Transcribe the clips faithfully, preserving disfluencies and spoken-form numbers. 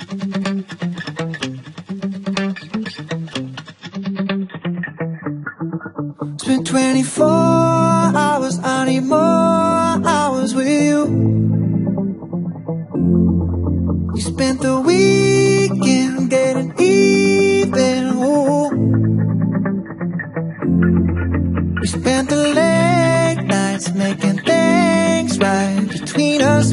It's been twenty-four hours, I need more hours with you. We spent the weekend getting even, ooh. We spent the late nights making things right between us.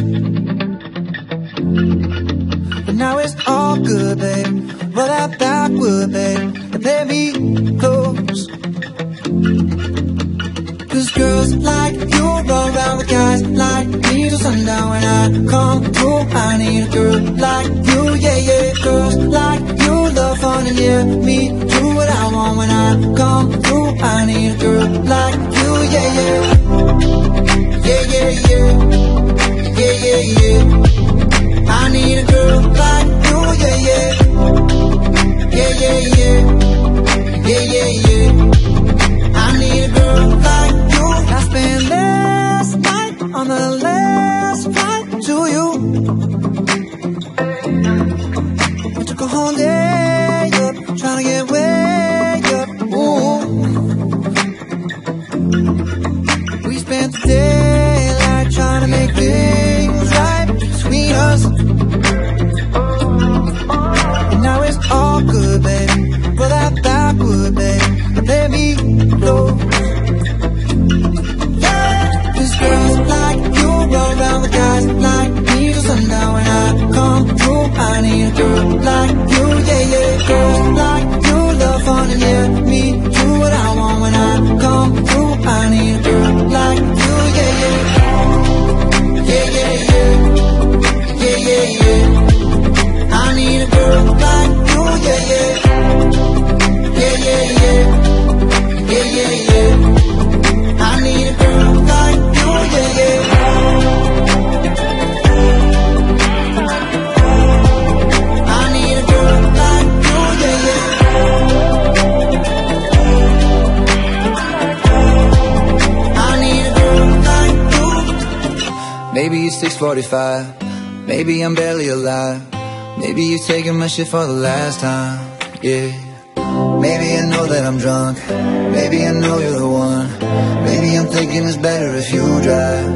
But now it's all good, babe. Roll that backward, babe, and play me close. Cause girls like you run around with guys like me till sundown. When I come through, I need a girl like you, yeah, yeah. Girls like you love fun and yeah, me do what I want. When I come through, I need a girl like you, yeah, yeah. Yeah, yeah, yeah. Yeah, yeah, yeah. I need a girl like you, yeah, yeah. Yeah, yeah, yeah. Yeah, yeah, yeah. I need a girl like you. I spent last night on the last flight to you. We took a whole day up, trying to get way up, ooh. We spent the daylight trying to make things right between us. And now it's all good, baby. Roll that backward, baby, and let me close. Girls like you run around with guys like me till sundown. When I come through, I need a girl like you, yeah, yeah. Girls like you love fun and yeah, me do what I want. When I come through, I need a girl like you, yeah, yeah. Yeah, yeah, yeah. Yeah, yeah, yeah. I need a girl like you, yeah, yeah. Yeah, yeah, yeah. Yeah, yeah, yeah. I need a girl like you, yeah, yeah. I need a girl like you, yeah, yeah. I need a girl like you. Maybe it's six forty-five. Maybe I'm barely alive. Maybe you're taking my shit for the last time, yeah. Maybe I know that I'm drunk. Maybe I know you're the one. Maybe I'm thinking it's better if you drive.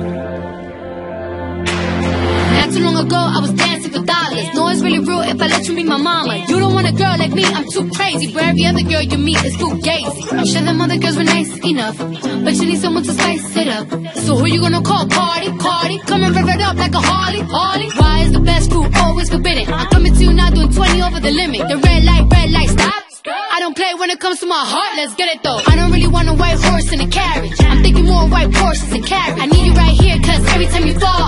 Not too long ago, I was dancing for dollars. No, it's really real if I let you be my mama. You don't want a girl like me, I'm too crazy. Where every other girl you meet is too gazy. I'm sure them other girls were nice enough, but you need someone to spice it up. So who you gonna call? Cardi, Cardi. Come and rev it up like a Harley, Harley. Why is the best crew always forbidden? I'm coming to you now doing twenty over the limit. The red light, red light, stop. I don't play when it comes to my heart, let's get it though. I don't really want a white horse in a carriage. I'm thinking more white horses and carriage. I need you right here, cause every time you fall